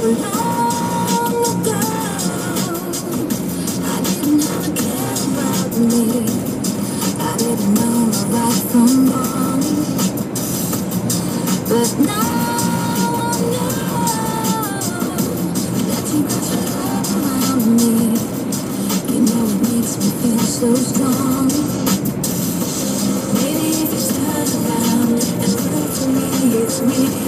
long ago, I didn't have a care about me. I didn't know my right from wrong. But now I know that you got your love around me. You know it makes me feel so strong. Maybe if you turn around and look for me, it's me.